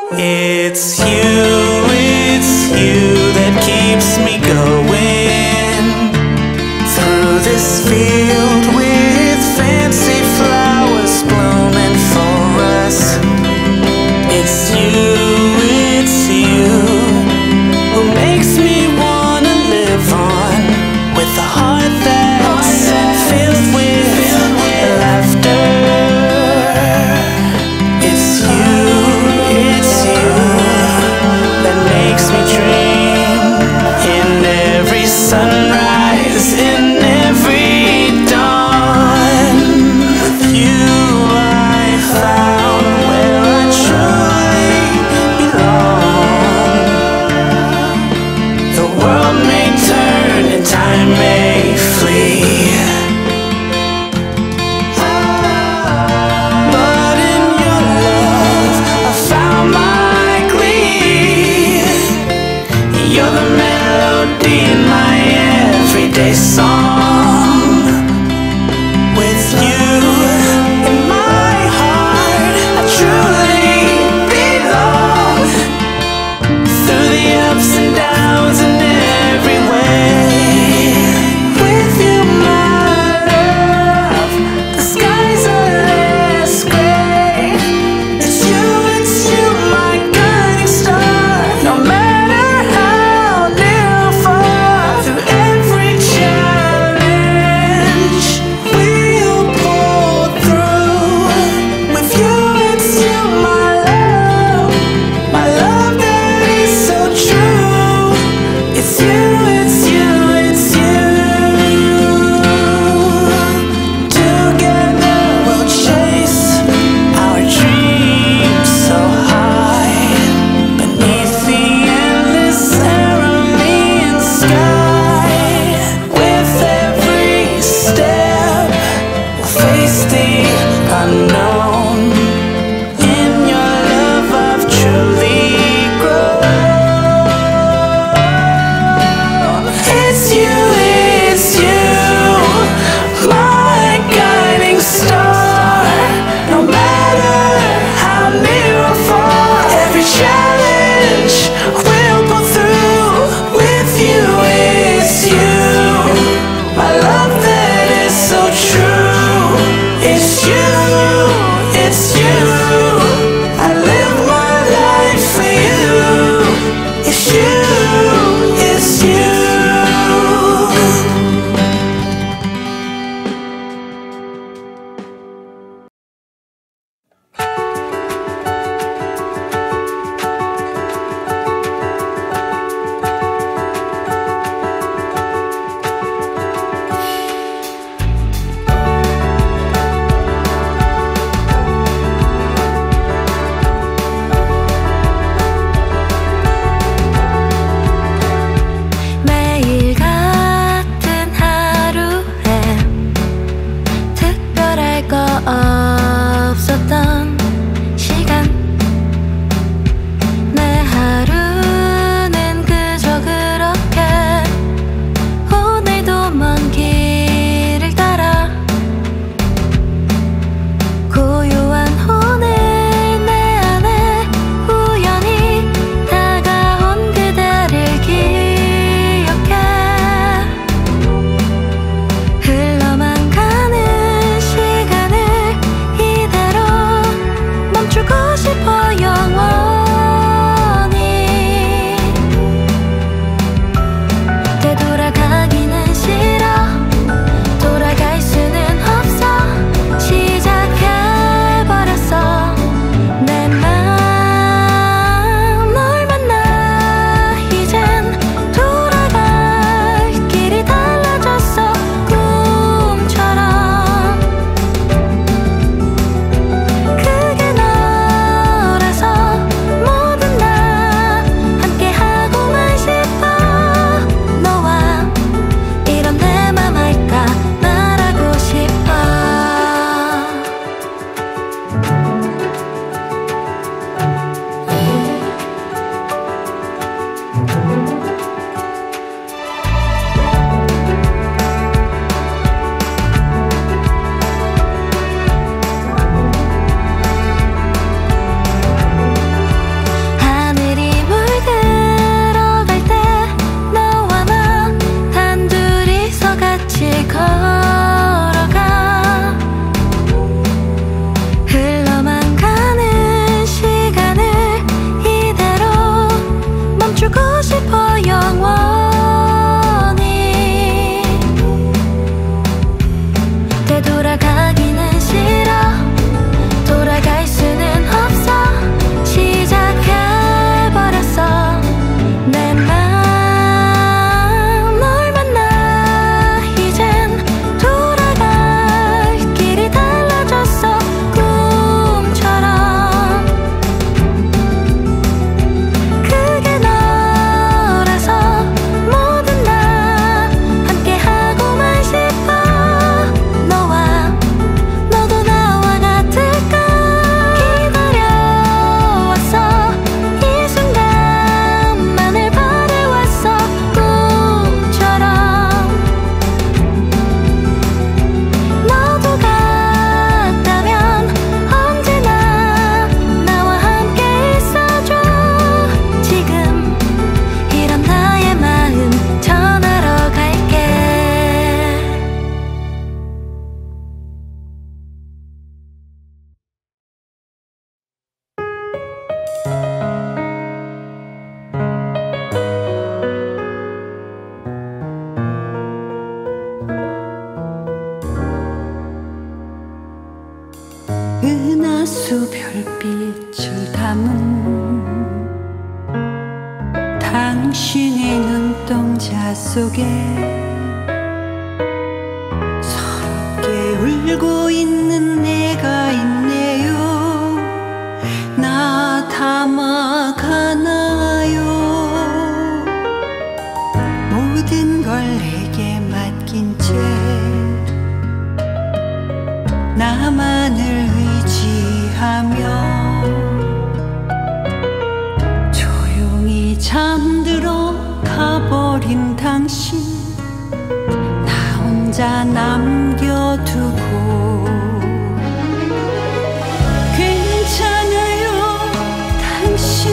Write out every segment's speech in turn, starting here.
It's you that keeps me going through this field with fancy flowers blooming for us. It's you who makes me wanna live on with a heart that's filled with laughter. It's you that makes me dream in every sunrise, in every dawn. With you I found where I truly belong. The world may turn and time may flee, but in your love I found my glee. You're the melody in my everyday song. With you in my heart I truly belong. Through the ups and downs in every way. With you my love, the skies are less gray. It's you my guiding star. No matter how near or far, through every challenge we'll pull through. With you it's you my love that is so true. It's you. Together we'll chase our dreams so high, beneath the endless cerulean sky. With every step we'll face the unknown. In your love I've truly grown. It's you, my guiding star. No matter how near or far, every challenge we'll pull through. With you is you, my love that is so true. It's you. I live my life for you. It's you. 은하수 별빛을 담은 당신의 눈동자 속에 서럽게 울고 있는 내가 있네요. 나 담아가나요? 모든 걸 내게 맡긴 채 나만을 의지하며 조용히 잠들어 가버린 당신, 나 혼자 남겨두고. 괜찮아요 당신,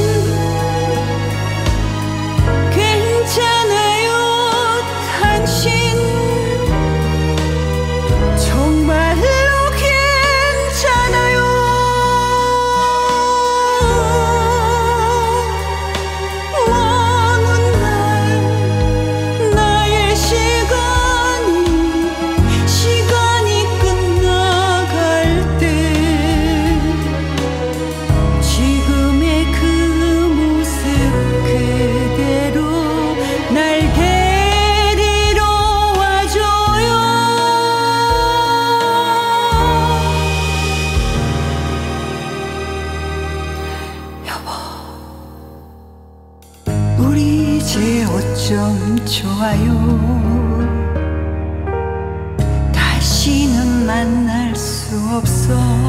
괜찮아요 당신, 정말로 괜찮아요. 먼 날 나의 시간이 끝나갈 때 지금의 그 모습 그대로 날 데리러 와줘요. 여보, 우리 이제 어쩜 좋아요. 다시는 만날 수 없어.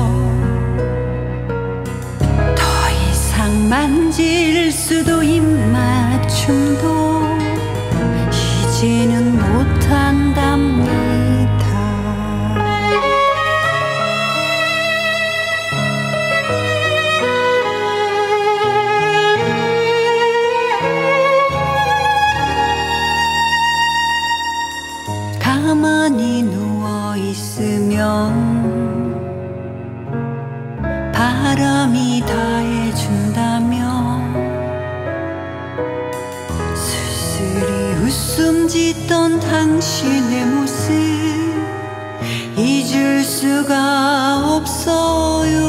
더 이상 만질 수도 입맞춤도 이제는 못한답니다. 가만히 누워있으면 바람이 다 해준다며 쓸쓸히 웃음 짓던 당신의 모습 잊을 수가 없어요.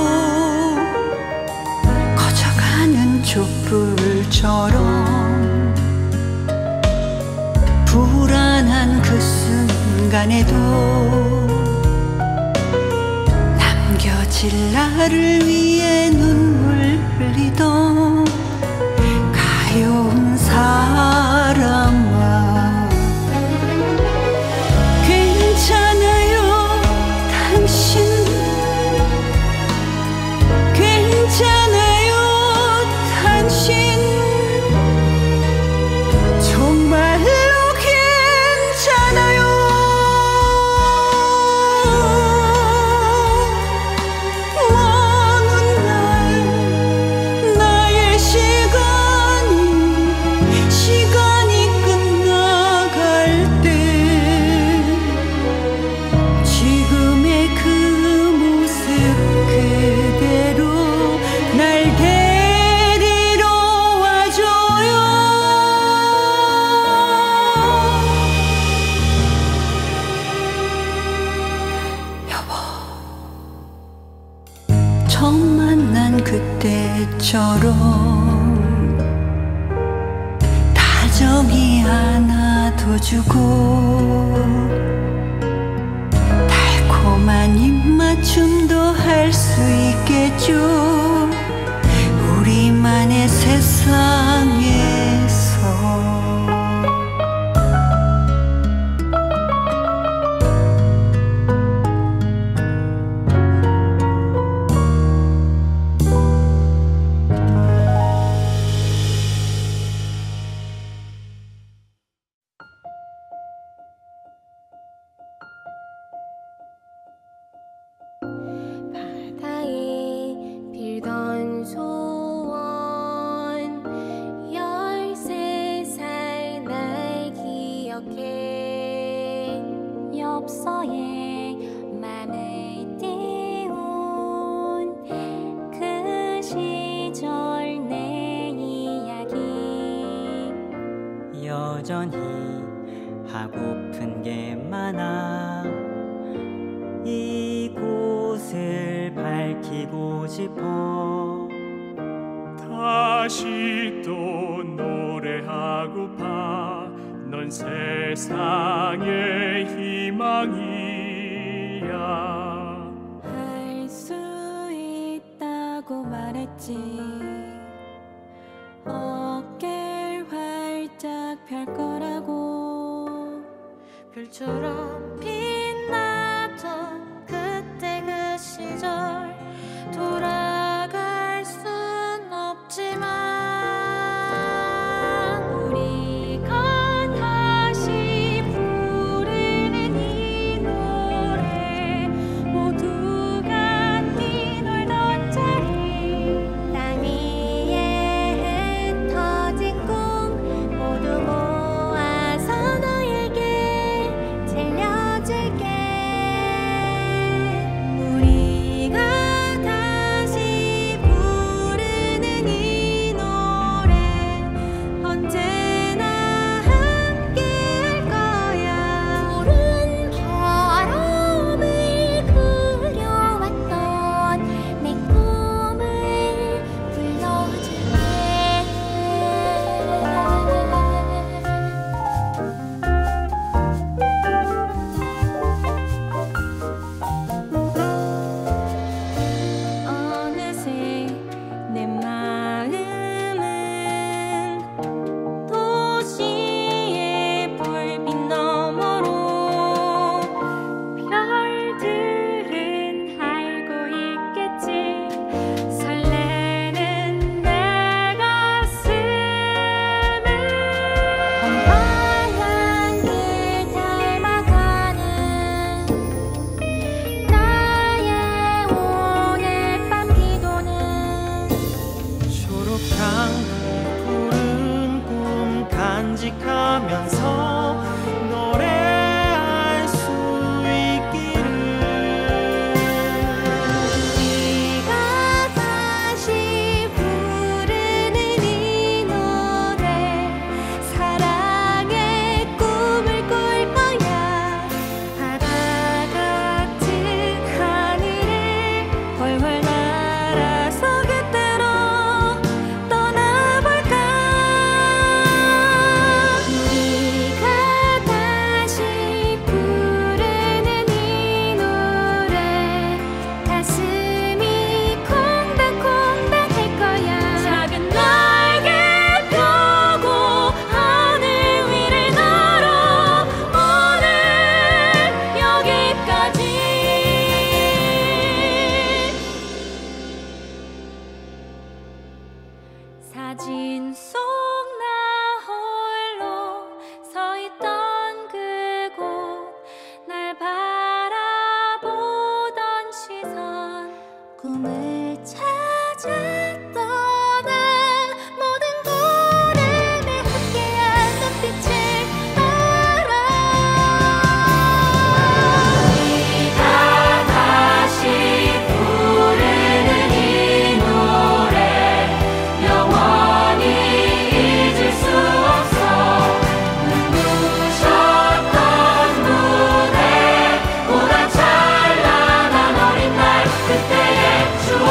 커져가는 촛불처럼 불안한 그 순간에도 남겨질 나를 위해 눈물 흘리던 가여운 사람아, 괜찮아요 당신, 괜찮아요 당신, 정말로 괜찮아요. 먼 날 나의 시간이 끝나갈 때 지금의 그 모습 그대로 날 데리러 와줘요. 여보, 처음 만난 그때처럼 다정히 안아둬주고 달콤한 입맞춤도 할 수 있겠죠. 우리만의 세상에서. 바다에 빌던 소원 13살 날 기억해. 엽서에 맘을 띄운 그 시절 내 이야기. 여전히 하고픈 게 많아. 이곳을 발 밝히고 싶어. 다시 또 노래하고파. 넌 세상의 희망이야. 할 수 있다고 말했지. 어깨를 활짝 펼 거라고. 별처럼 빛나던 그때 그 시절 돌아갈 순 없지만 우리가 다시 부르는 이 노래 모두가 뛰놀던 자리 땅 위에 흩어진 꿈 모두 모아서 너에게 들려줄게. 우리가 다시 부르는 이 노래 언제나 함께할 거야. 푸른 바람을 그려왔던 내 꿈을 불러줄게. 어느새 내 마음은 도시의 불빛 너머로 별들은 알고 있겠지. 설레는 내 가슴은 험한 길 닮아가는 나의 오늘 밤 기도는 초록향 푸른 꿈 간직하면서 노래할 수 있기를. 우리가 다시 부르는 이 노래 사랑의 꿈을 꿀 거야. 바다 같은 하늘에 훨훨 날아서 그때로 떠나볼까. 우리가 다시 부르는 이 노래 가슴이 콩닥콩닥 할 거야. 작은 날개 펴고 하늘 위를 날아 오늘 여기까지. 사진 속 나 홀로 서 있던 그곳 날 바라보던 시선 꿈을 찾아 떠나 모든 구름에 함께한 눈빛을 따라 우리가 다시 부르는 이 노래 영원히 잊을 수 없어. 눈부셨던 무대 보다 찬란한 어린 날 그때의 추억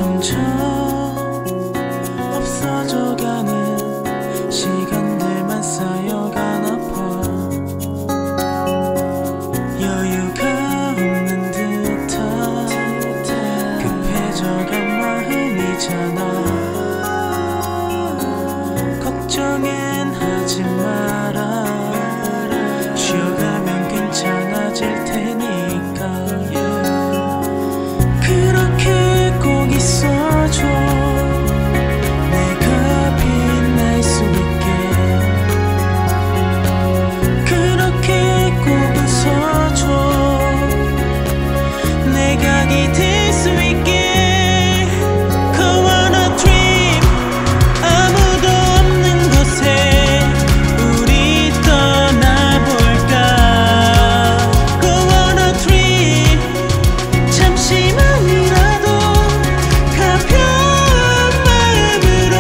점점 없어져가는 시간들만 쌓여가나 봐. 여유가 없는 듯한 급해져간 마음이잖아. 걱정은 하지 마라. 쉬어가면 괜찮아질 테니까. 그렇게 꼭 있어줘. 내가 빛날 수 있게. 그렇게 꼭 웃어줘. 내가 기댈 수 있게. Go on a trip. 아무도 없는 곳에 우리 떠나볼까. Go on a trip. 잠시만이라도 가벼운 마음으로.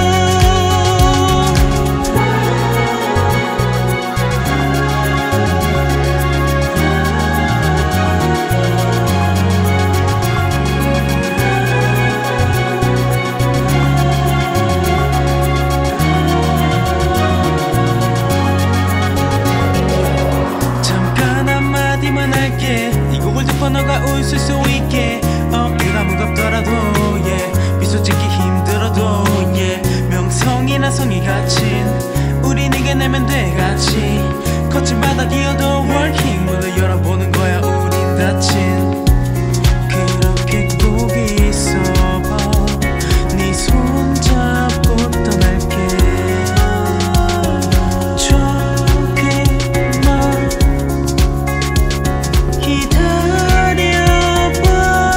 잠깐 한마디만 할게. 이 곡을 듣고 너가 웃을 수 있게. 어깨가 무겁더라도 미소 짓기 힘들어도 명성이나 성이 갇힌 우리 네가 내면 돼 같이. 거친 바닥이어도 working 문을 열어보는 거야 우린 다친. 그렇게 꼭 있어봐. 네 손 잡고 떠날게. 조금만 기다려봐.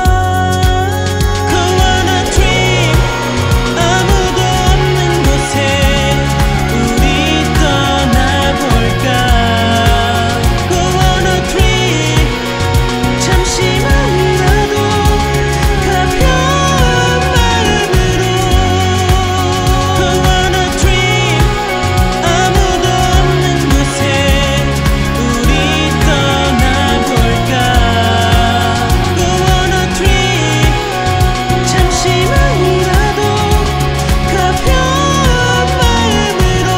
Go on a trip. 아무도 없는 곳에 우리 떠나볼까. Go on a trip. 잠시만이라도 가벼운 마음으로. Go on a trip. 아무도 없는 곳에 우리 떠나볼까. Go on a trip. 잠시만이라도 가벼운 마음으로.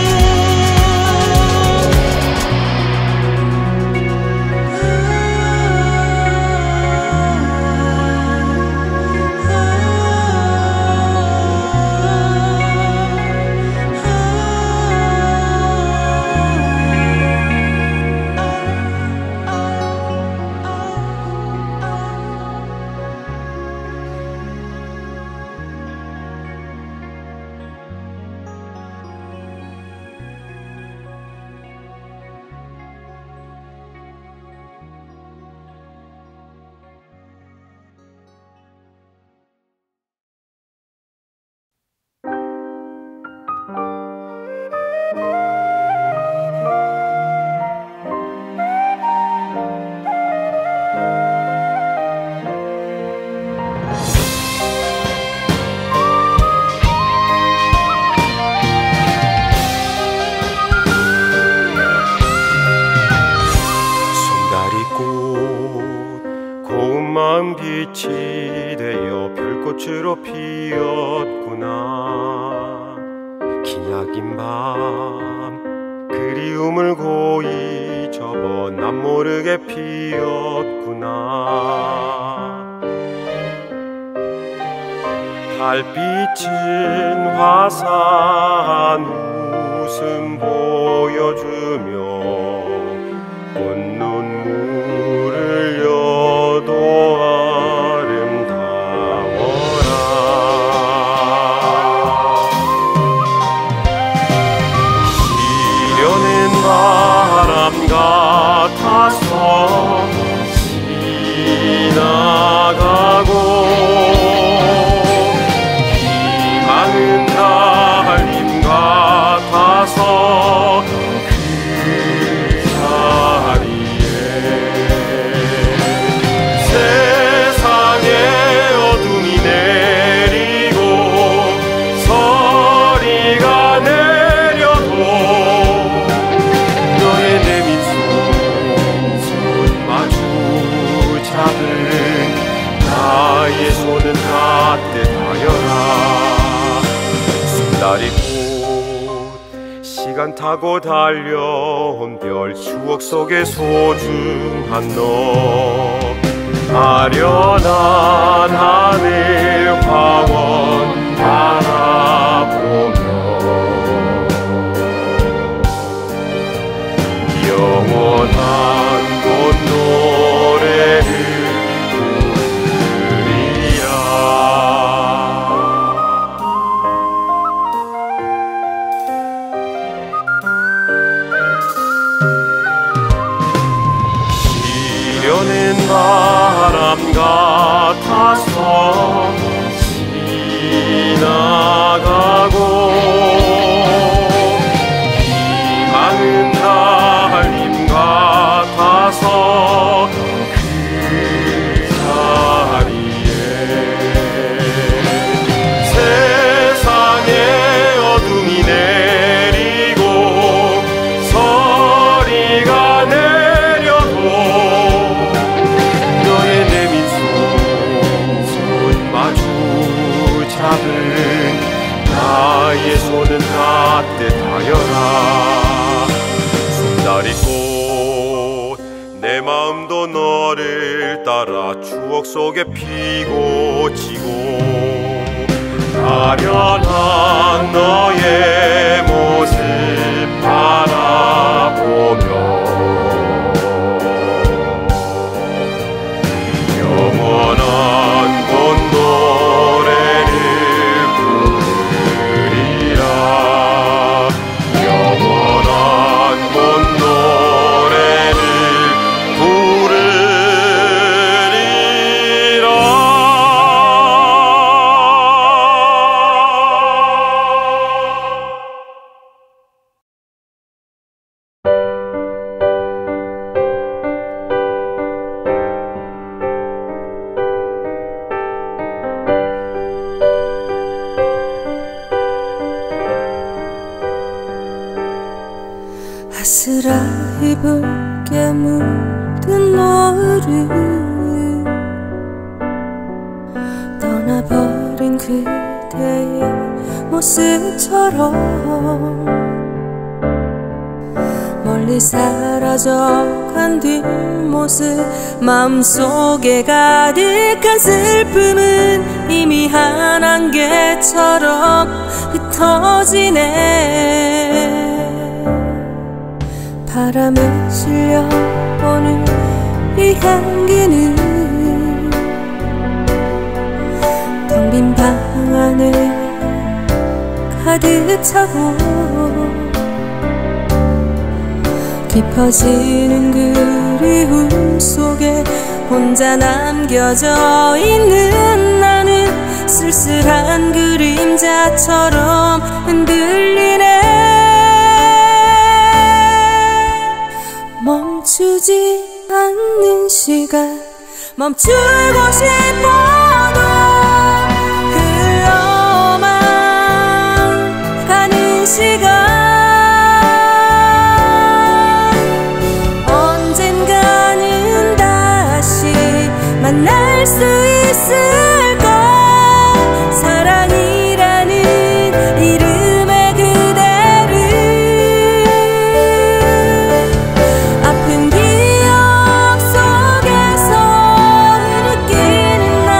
송다리꽃 고운 마음 빛이 되어 별꽃으로 피었구나. 기나긴 밤 그리움을 고이 접어 난 모르게 피었구나. 달빛은 화사한 웃음 보여주며 꽃눈물을 흘려도 아름다워라. 시려는 바람 같아서 지나가고 희망은 달림 같아서 날이 곧 시간 타고 달려온 별 추억 속에 소중한 너 아련한 하늘 화원 바라보며 영원한 곳 노래를 부르리라. 시려는 바람 같아서 지나가고 희망은 달림 같아서 그 자리에 세상에 어둠이 내리고 서리가 내려도 너의 내민 손 마주 잡은 나의 손은 따뜻하여라. 숨달이 꽃 내 마음도 너를 따라 추억 속에 피고 지고 아련한 너의 모습 바라보며 영원한 곳 노래를 부르리라. 영원한 곳 노래를 부르리라. 아스라이 붉게 물든 노을을 떠나버린 그대의 모습처럼 멀리 사라져간 뒷모습 마음속에 가득한 슬픔은 이미 한 안개처럼 흩어지네. 바람에 실려 오는 이 향기는 텅 빈 방 안에 가득 차고 깊어지는 그리움 속에 혼자 남겨져 있는 나는 쓸쓸한 그림자처럼 흔들리네. 멈추지 않는 시간 멈추고 싶어도 흘러만 가는 시간 언젠가는 다시 만날 수 있을까. 사랑이라는 이름의 그대를 아픈 기억 속에서 느끼는 나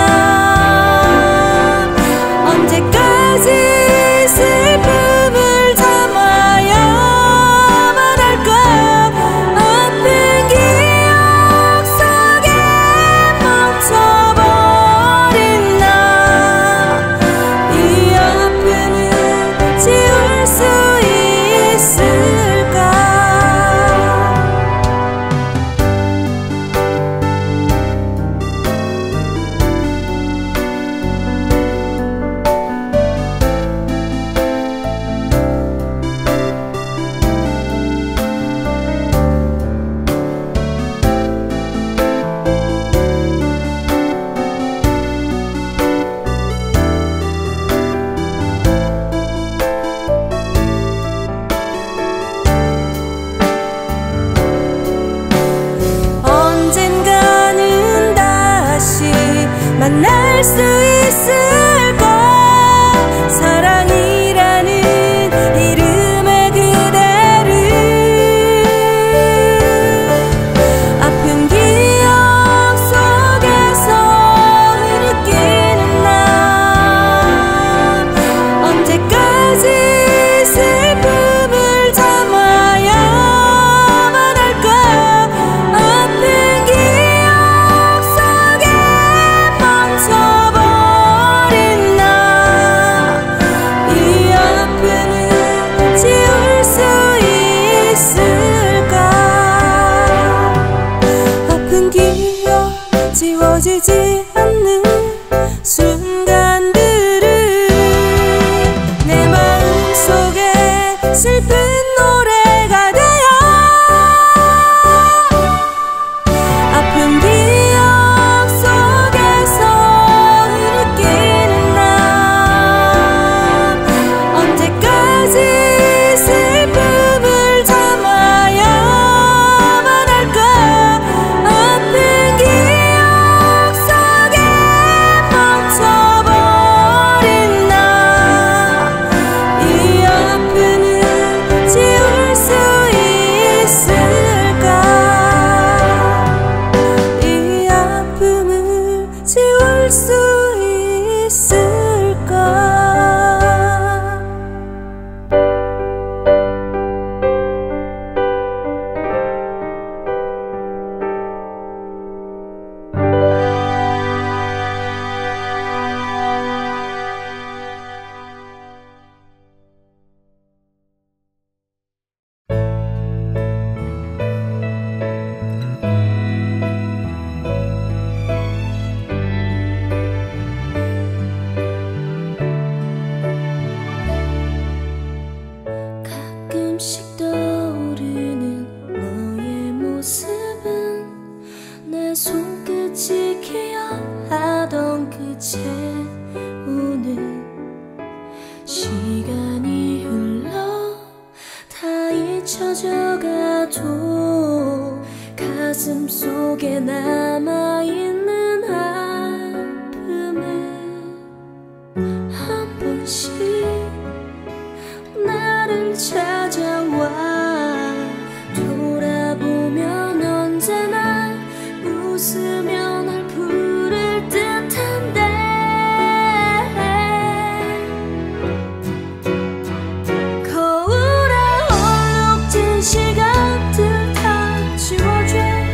언제까지 슬픔을 참아야만 할까. 아픈 기억 속에 멈춰버린 나 이 아픔을 지울 수 있을까. 언젠가는 다시 만날 수 있을까. 사랑이라는 가슴 속에 남아있는 아픔에 한 번씩 나를 찾아와 돌아보면 언제나 웃으며 날 부를 듯한데 거울에 얼룩진 시간들 다 지워줘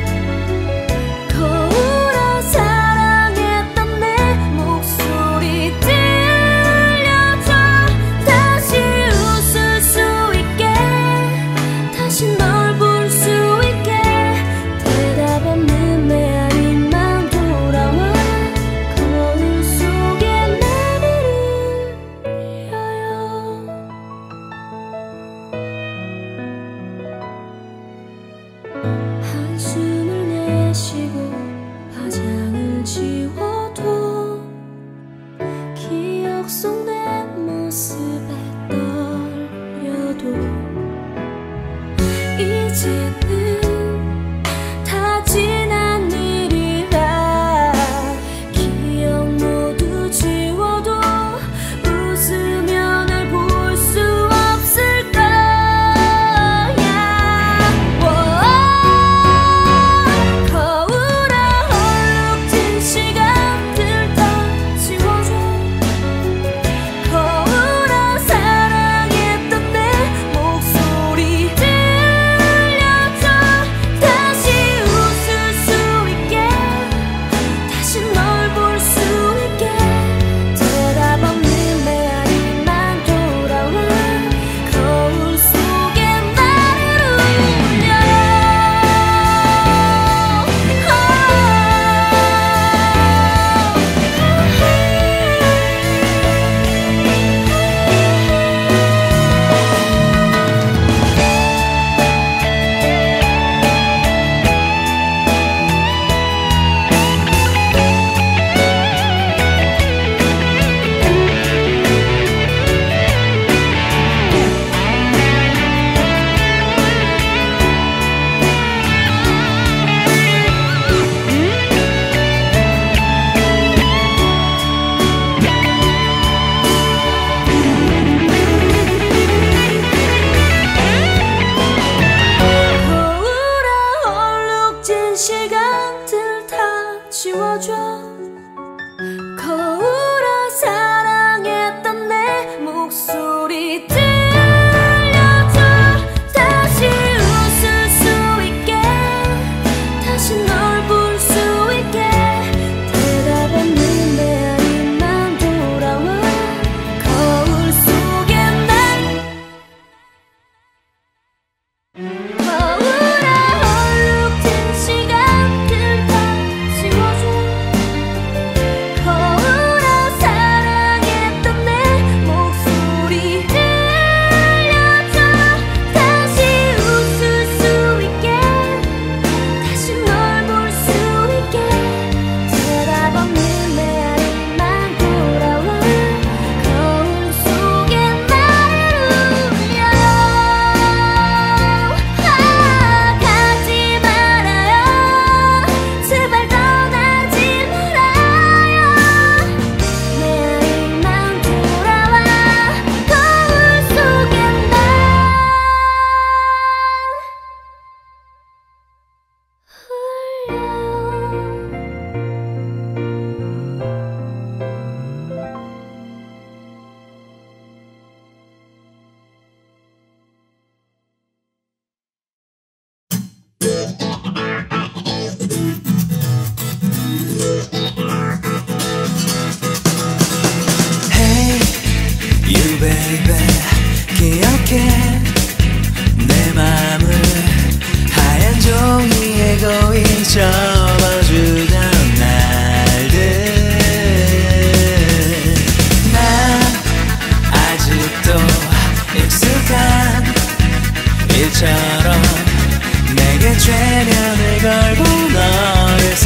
거울에 사랑했던 내 목소리 들려줘 다시 웃을 수 있게 다시 널 볼 수 있게 대답 없는 메아리만 돌아와 거울 속에 나를 울려요 한숨을 내쉬고 화장을 지워도 기억 속 내 모습에 떨려도 이제는 다 지난 일이라 기억 모두 지워도 웃으며 날 볼 수 없을 거야 거울에 얼룩진 시간들 다 지워줘 거울에 사랑했던 내 목소리 들려줘 다시 웃을 수 있게 다시 널 볼 수 있게 대답 없는 메아리만 돌아와 거울 속에 나를 울려 거울에 얼룩진 시간들 다 지워줘 거울에 사랑했던 내 목소리 들려줘 다시 웃을 수 있게 다시 널 볼 수 있게 대답 없는 메아리만 돌아와 거울 속에 날 거울에 얼룩진 시간들 다 지워줘 거울에 사랑했던 내 목소리 들려줘 다시 웃을 수 있게 다시 널 볼 수 있게 대답 없는 메아리만 돌아와 거울 속에 나를 울려 가지 말아요 제발 떠나지 말아요 메아리만 돌아와 거울 속에 Hey, you baby, 기억해 내 맘을 하얀 종이에 거의 접어주던 날들 난 아직도 익숙한 일처럼 내게 최면을 걸고 너를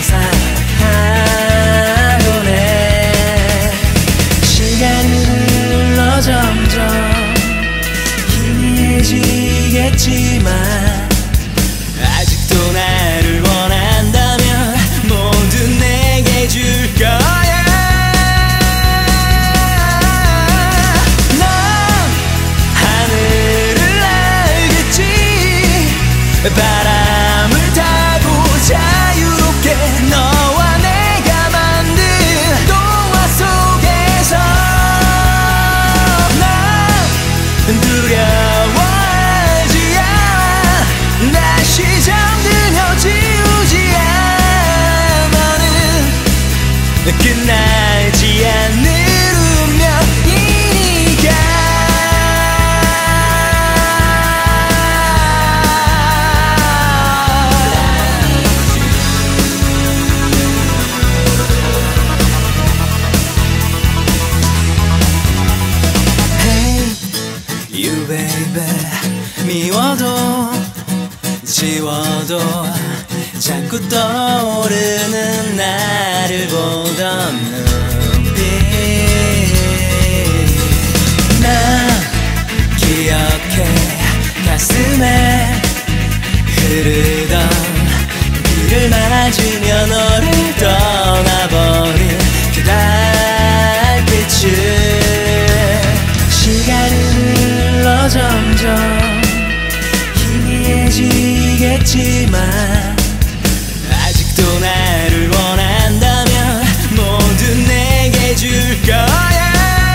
상상하곤 해 시간이 흘러 점점 희미해지겠지만 아직도 나를 원해 baby 미워도 지워도 자꾸 떠오르는 나를 보던 눈빛 나 기억해 가슴에 흐르던 비를 맞으며 너를 떠나버린 그 달빛을 시간을 흘러 점점 희미해지겠지만 아직도 나를 원한다면 모두 내게 줄 거야.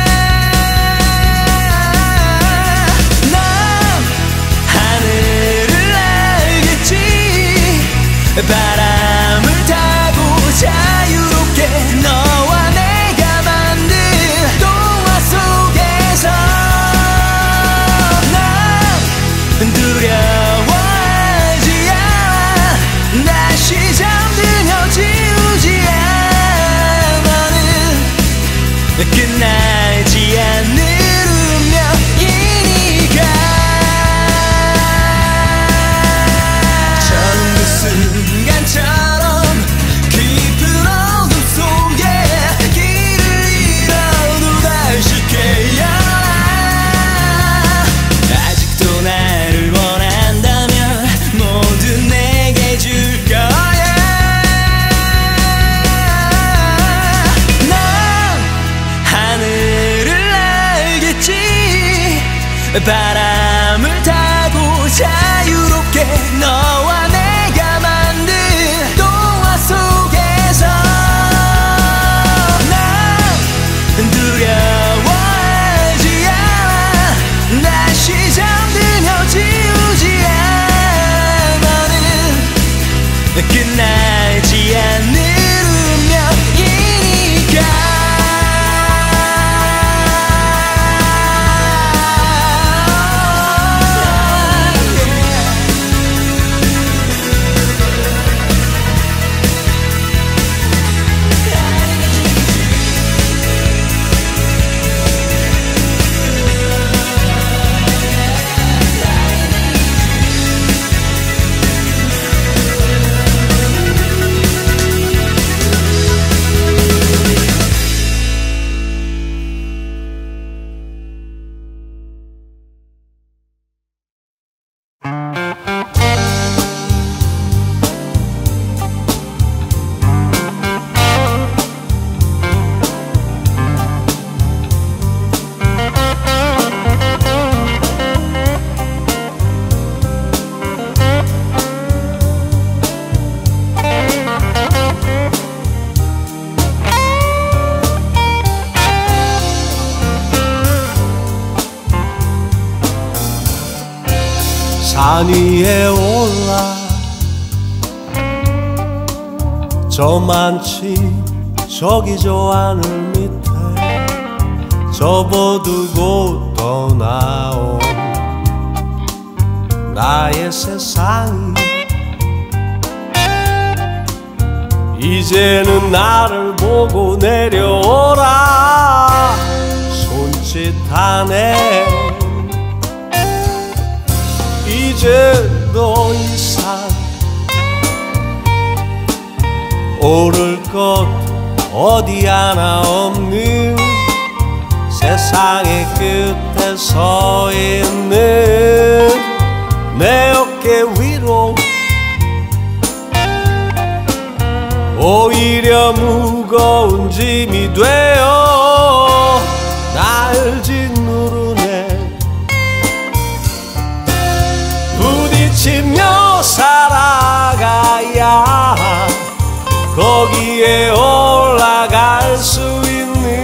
넌 하늘을 날겠지. 바람을 타고 자유롭게 너와 내가 만든 동화 속에서 난 두려워하지 않아. 다시 잠들며 지우지 않아. 너는 끝나지 않는 운명이니까. 처음 그 순간처럼 깊은 어둠 속에 길을 잃어도 다시 깨어나. 아직도 나를 원한다면 모두 내게 줄 거야. 난 하늘을 날겠지. 바람을 타고 자유롭게 너와 내가 만든 동화 속에서 난 두려워하지 않아. 다시 잠들며 지우지 않아. 너는 끝나지 않는 운명이니까. 산 위에 올라 저 많지 저기 저 하늘 밑에 접어두고 떠나온 나의 세상이 이제는 나를 보고 내려오라 손짓하네. 이제 더 이상 오를 것 어디 하나 없는 세상의 끝에 서 있는 내 어깨 위로 오히려 무거운 짐이 되어 날 짓누르네. 부딪히며 살아가야 거기에 올라갈 수 있는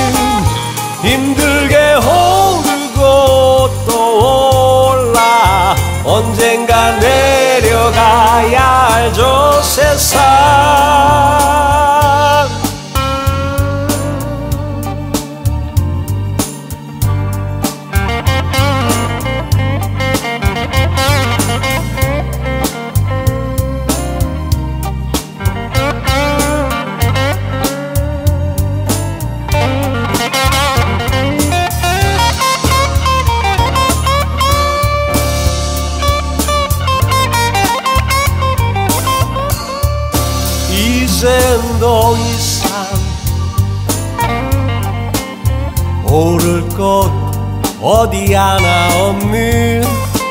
힘들게 오르고 또 올라 언젠가 내려가야 할 저 세상. 고를 것 어디 하나 없는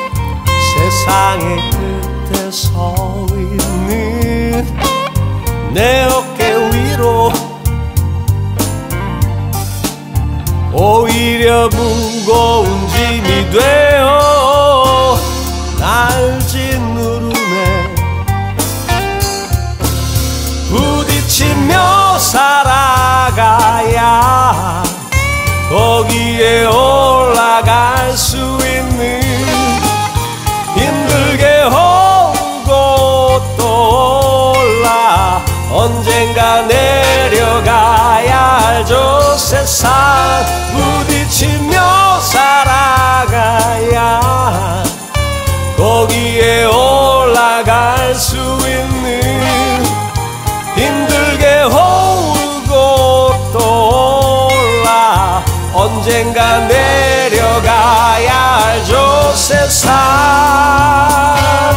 세상의 끝에 서 있는 내 어깨 위로 오히려 무거운 짐이 되어 날 짓누르네. 부딪히며 살아가야 거기에 올라갈 수 있는 힘들게 오고 또 올라 언젠가 내려가야 알죠. 세상 부딪히며 살아가야 거기에 올라갈 수 있는 힘들게 오고 또 올라 언젠가 내려가야 알죠. 세상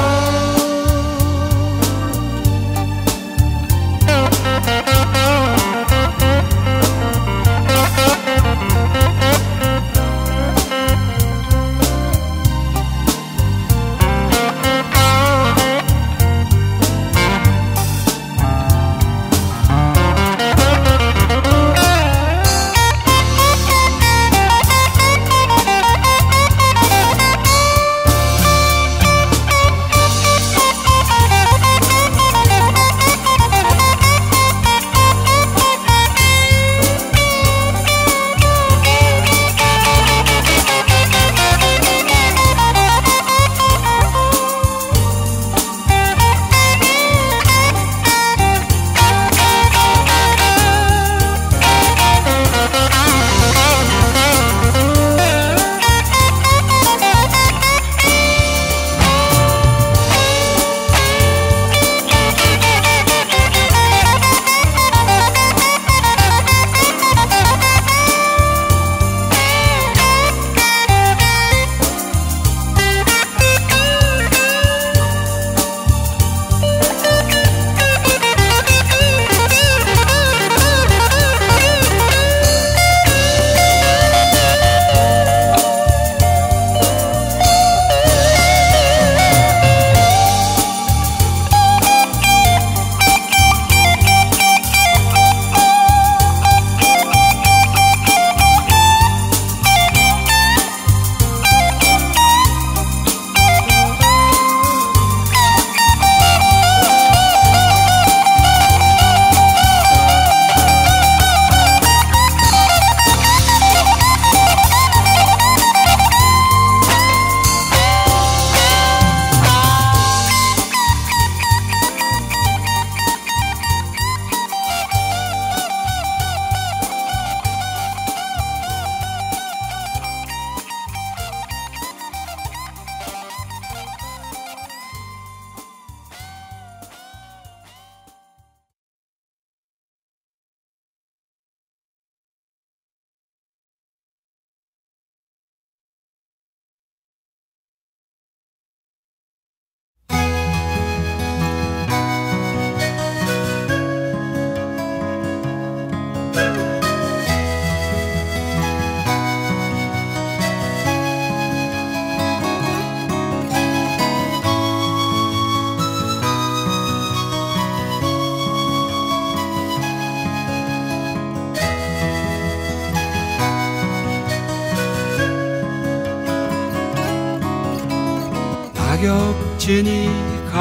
낙엽지니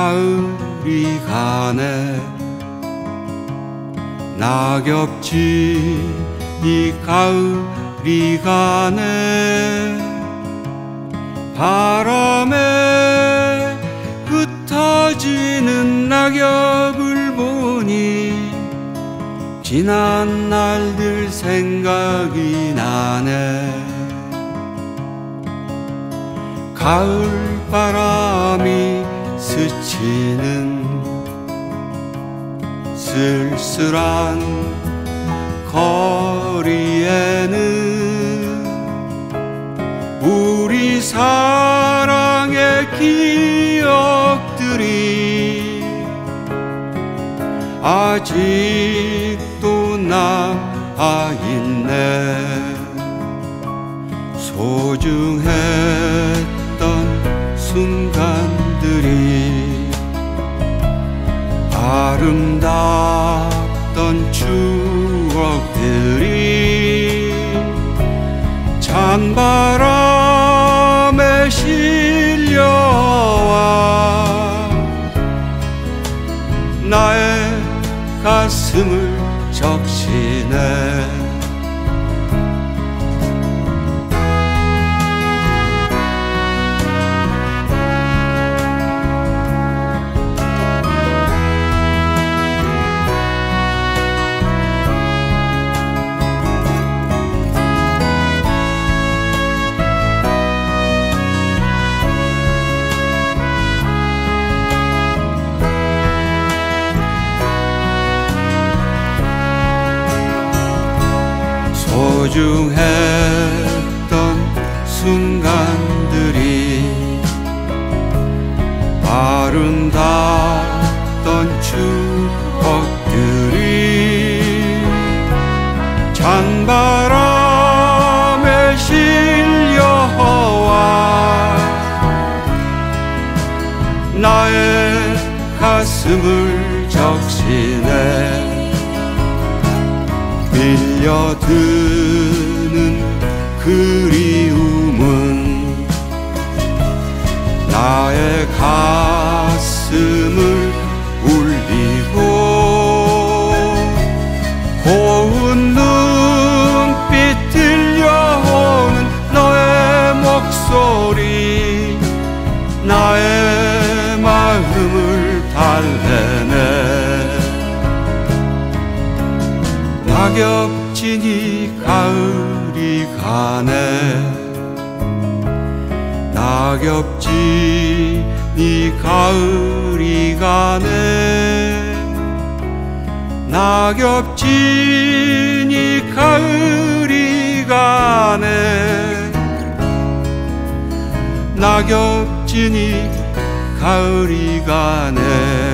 가을이 가네. 낙엽지니 가을이 가네. 바람에 흩어지는 낙엽을 보니 지난 날들 생각이 나네. 가을 바람이 스치는 쓸쓸한 거리에는 우리 사랑의 기억들이 아직도 남아있네. 소중했던 순간들이 아름답던 추억들이 찬바람에 실려와 나의 가슴을 적시네. 소중했던 순간들이 아름답던 추억들이 찬바람에 실려와 나의 가슴을 적시네. 밀려드는 그리움은 나의 가슴을 울리고 고운 눈빛 들려오는 너의 목소리 나의 마음을 달래네. 낙엽지니 가을이 가네. 낙엽지니 가을이 가네. 낙엽지니 가을이 가네. 낙엽지니 가을이 가네.